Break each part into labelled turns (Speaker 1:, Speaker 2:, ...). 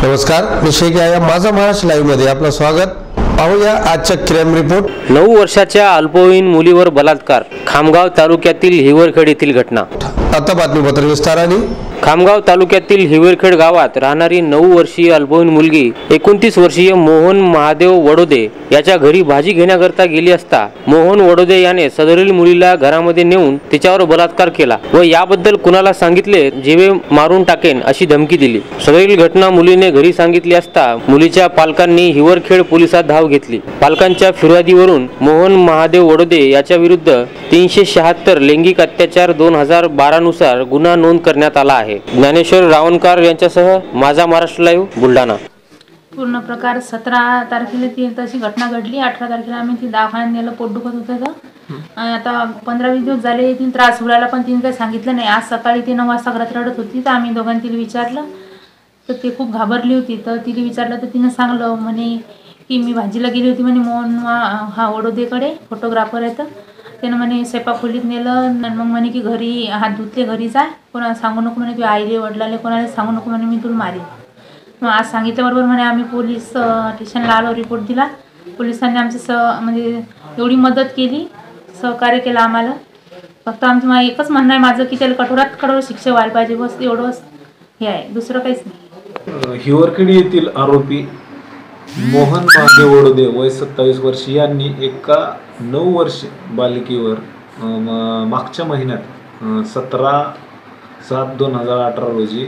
Speaker 1: नमस्कार, मी शेख या माझा महाराष्ट्र लाईव्ह मध्ये आपलं स्वागत. पाहूया आजचा क्राईम रिपोर्ट.
Speaker 2: 9 वर्षाच्या अल्पवयीन मुलीवर बलात्कार. खामगाव तालुक्यातील हिवरखेड येथील घटना.
Speaker 1: आता बातमीपत्र विस्ताराने.
Speaker 2: खामगाव तालुक्यातील हिवरखेड गावात राहणारी 9 वर्षीय अल्पवयीन मुलगी 29 वर्षीय मोहन महादेव वडोदे याच्या घरी भाजी घेण्याकरता गेली असता मोहन वडोदे याने सदरील मुलीला घरामध्ये नेऊन तिच्यावर बलात्कार केला व याबद्दल कुणाला सांगितले जीवे मारून टाकेन अशी धमकी दिली. सदरील घटना मुलीने घरी सांगितली असता मुलीच्या पालकांनी हिवरखेड पोलिसात धाव घेतली. पालकांच्या फिर्यादीवरून मोहन महादेव वडोदे याच्या विरुद्ध 376 लैंगिक अत्याचार 2012 नुसार गुन्हा नोंद करण्यात आला आहे. ज्ञानेश्वर रावणकर यांच्यासह माझा महाराष्ट्र लाईव्ह बुलढाणा.
Speaker 3: पूर्ण प्रकार 17 तारखेला ती तशी घटना घडली. 18 तारखेला आम्ही ती दवाखान्यात नेलं, पोट दुखत होतं तर आता 15-20 दिवस झाले तिने त्रास उडाला, पण तिने काही सांगितलं नाही. आज सकाळी ती 9 वाजता घरात रडत होती तर आम्ही दोघांनी तिला विचारलं तर ती खूप घाबरली होती. तर तिला विचारलं तर तिनं सांगलं म्हणे की मी भाजीला गेली होती म्हणे मोहन हा वडोदेकडे फोटोग्राफर आहे तर त्यानं म्हणे स्वयंपाक खोलीत नेलं आणि मग म्हणे की घरी हात धुतले, घरी जा, कोणाला सांगू नको म्हणे, तुझ्या आईले वडिलाले कोणाला सांगू नको म्हणे, मी तुला मारेन. मग आज सांगितल्याबरोबर म्हणे आम्ही पोलीस स्टेशनला आलो, रिपोर्ट दिला. पोलिसांनी आमची म्हणजे एवढी मदत केली, सहकार्य केलं आम्हाला. फक्त आमचं एकच म्हणणं आहे माझं की त्याला कठोरात कठोर शिक्षा व्हायला पाहिजे, बस एवढंच हे आहे, दुसरं काहीच नाही.
Speaker 4: हिवरखेड येथील आरोपी मोहन महादेव वडोदे वय 27 वर्ष यांनी एका 9 वर्ष बालिकेवर मागच्या महिन्यात 17/7/2018 रोजी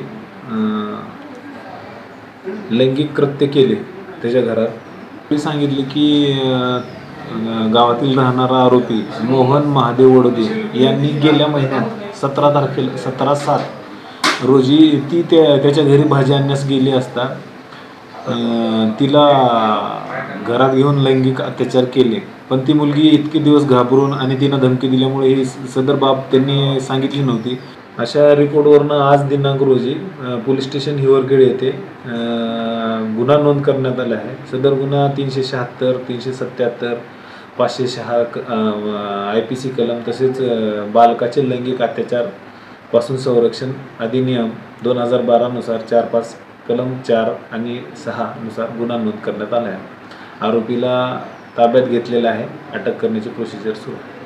Speaker 4: लैंगिक कृत्य केले त्याच्या घरात. मी सांगितले की गावातील राहणारा आरोपी मोहन महादेव वडोदे यांनी गेल्या महिन्यात 17/7 रोजी ती त्याच्या घरी भाजी आणण्यास गेली असता तिला घरात घेऊन लैंगिक अत्याचार केले. पण ती मुलगी इतके दिवस घाबरून आणि तिनं धमकी दिल्यामुळे ही सदर बाब त्यांनी सांगितली नव्हती. अशा रिपोर्टवरनं आज दिनांक रोजी पोलीस स्टेशन हिवरखेड येथे गुन्हा नोंद करण्यात आला आहे. सदर गुन्हा 376, 377, 506 IPC कलम तसेच बालकाचे लैंगिक अत्याचार पासून संरक्षण अधिनियम 2012 नुसार 4-5 कलम 4 आणि 6 नुसार गुन्हा नोंद करण्यात आला आहे. आरोपीला ताब्यात घेतलेला आहे. अटक करण्याची प्रोसिजर सुरू आहे.